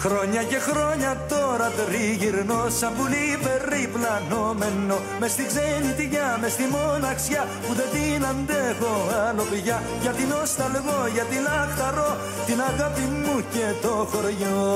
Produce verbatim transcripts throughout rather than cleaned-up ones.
Χρόνια και χρόνια τώρα τριγυρνώ σαν πουλί περιπλανόμενο μες στη ξενιτιά, μες στη μοναξιά που δεν την αντέχω άλλο πια. Γιατί νοσταλγώ, γιατί λαχταρώ την αγάπη μου και το χωριό.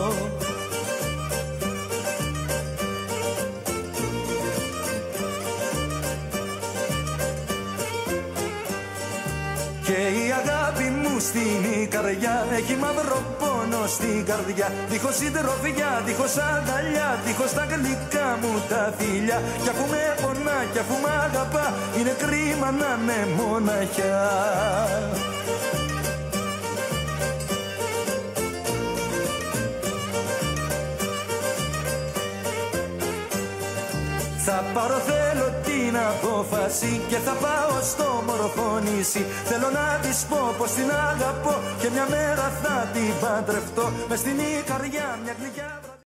Και η αγάπη μου στην καρδιά έχει μαύρο πόνο στην καρδιά. Δίχως συντροφιά, δίχως αγκαλιά, δίχως τα γλυκά μου τα φιλιά. Κι αφού με πονά, κι αφού μ' αγαπά, είναι κρίμα να με μοναχιά. Θα πάρω θέλω την απόφαση και θα πάω στο μορφό νησί. Θέλω να της πω πως την αγαπώ και μια μέρα θα την παντρευτώ. Μες στην καρδιά μια γλυκιά.